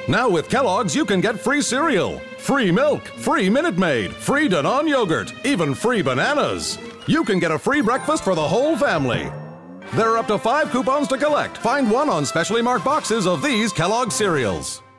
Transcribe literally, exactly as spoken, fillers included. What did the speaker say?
Now with Kellogg's, you can get free cereal, free milk, free Minute Maid, free Danone yogurt, even free bananas. You can get a free breakfast for the whole family. There are up to five coupons to collect. Find one on specially marked boxes of these Kellogg's cereals.